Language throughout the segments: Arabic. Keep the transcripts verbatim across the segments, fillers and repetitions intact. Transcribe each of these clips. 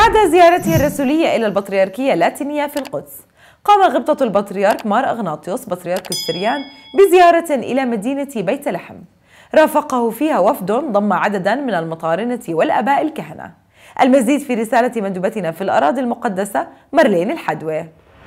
بعد زيارته الرسولية إلى البطريركية اللاتينية في القدس، قام غبطة البطريرك مار أغناطيوس بطريرك السريان بزيارة إلى مدينة بيت لحم، رافقه فيها وفد ضم عددا من المطارنة والآباء الكهنة. المزيد في رسالة مندوبتنا في الأراضي المقدسة مارلين الحدوى.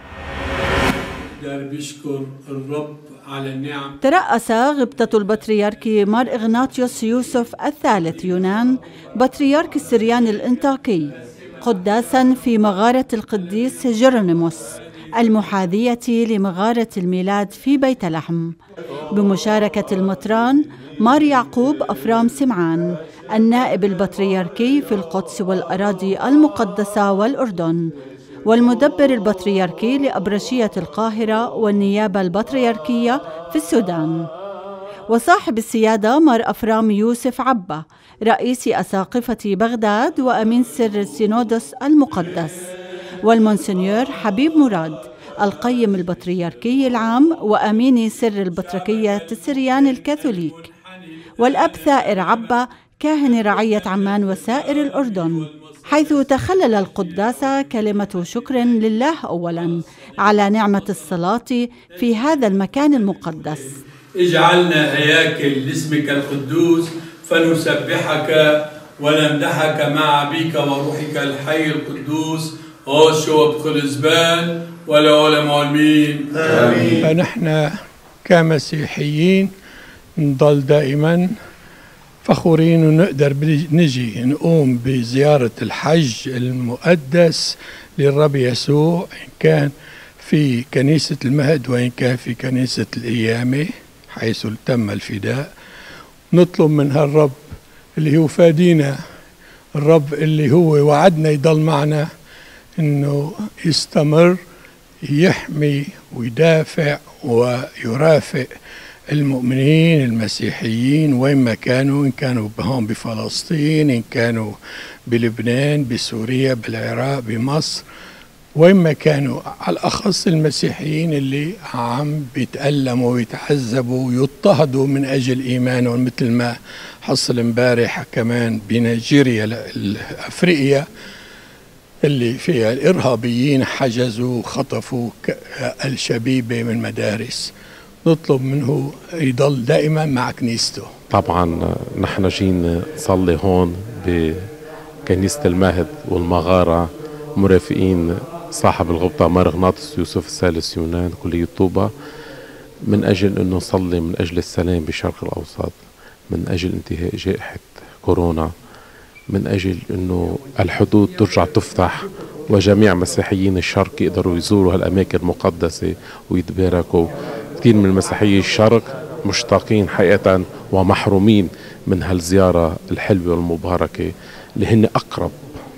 بيشكر الرب على النعم. ترأس غبطة البطريرك مار إغناطيوس يوسف الثالث يونان بطريرك السريان الإنطاكي قداسا في مغارة القديس جيرونيموس المحاذية لمغارة الميلاد في بيت لحم، بمشاركة المطران مار يعقوب أفرام سمعان النائب البطريركي في القدس والأراضي المقدسة والأردن، والمدبر البطريركي لأبرشية القاهرة والنيابة البطريركية في السودان، وصاحب السيادة مار أفرام يوسف عبة رئيس أساقفة بغداد وأمين سر السينودوس المقدس، والمونسنيور حبيب مراد القيم البطريركي العام وأمين سر البطركية السريان الكاثوليك، والأب ثائر عبة كاهن رعية عمان وسائر الأردن، حيث تخلل القداسة كلمة شكر لله أولاً على نعمة الصلاة في هذا المكان المقدس. اجعلنا هياكل لاسمك القدوس فنسبحك ونمدحك مع أبيك وروحك الحي القدوس أوشو بكل زبان والعلماء المين آمين. فنحن كمسيحيين نضل دائما فخورين ونقدر نجي نقوم بزيارة الحج المقدس للرب يسوع، إن كان في كنيسة المهد وإن كان في كنيسة القيامة حيث تم الفداء. نطلب من هالرب اللي هو فادينا، الرب اللي هو وعدنا يضل معنا، إنه يستمر يحمي ويدافع ويرافق المؤمنين المسيحيين وين ما كانوا، إن كانوا هون بفلسطين، إن كانوا بلبنان، بسوريا، بالعراق، بمصر، وين ما كانوا، على الأخص المسيحيين اللي عم بيتألموا ويتعذبوا ويضطهدوا من أجل إيمانهم، مثل ما حصل امبارح كمان بنيجيريا أفريقيا اللي فيها الإرهابيين حجزوا وخطفوا الشبيبة من مدارس. نطلب منه يضل دائما مع كنيسته. طبعا نحن جينا نصلي هون بكنيسة المهد والمغارة مرافقين صاحب الغبطة مار إغناطيوس يوسف الثالث يونان كلية طوبة، من أجل أنه نصلي من أجل السلام بالشرق الأوسط، من أجل انتهاء جائحة كورونا، من أجل أنه الحدود ترجع تفتح وجميع مسيحيين الشرق يقدروا يزوروا هالأماكن المقدسة ويتباركوا. كثير من المسيحيين الشرق مشتاقين حقيقة ومحرومين من هالزيارة الحلوة والمباركة اللي هن أقرب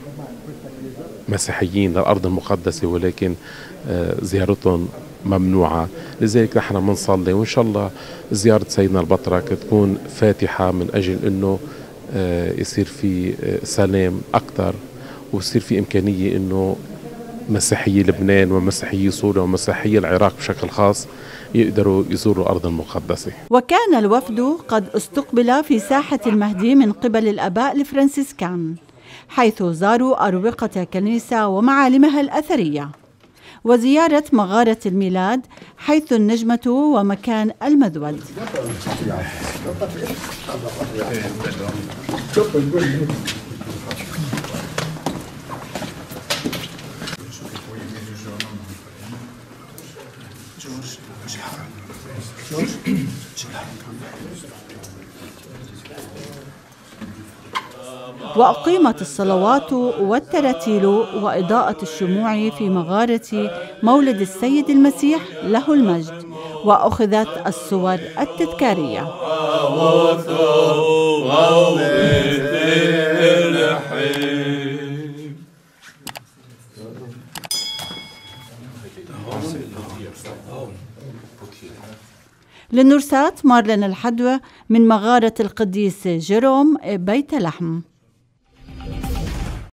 مسيحيين للأرض المقدسة، ولكن زيارتهم ممنوعة. لذلك نحن منصلي وإن شاء الله زيارة سيدنا البطرك تكون فاتحة من أجل أنه يصير في سلام أكثر، ويصير في إمكانية أنه مسيحيي لبنان ومسيحيي سوريا ومسيحيي العراق بشكل خاص يقدروا يزوروا الأرض المقدسة. وكان الوفد قد استقبل في ساحة المهدي من قبل الآباء الفرنسيسكان، حيث زاروا أروقة كنيسة ومعالمها الأثرية، وزيارة مغارة الميلاد حيث النجمة ومكان المذود. وأقيمت الصلوات والتراتيل وإضاءة الشموع في مغارة مولد السيد المسيح له المجد، وأخذت الصور التذكارية. للنورسات مارلين الحدوى من مغارة القديس جيروم بيت لحم.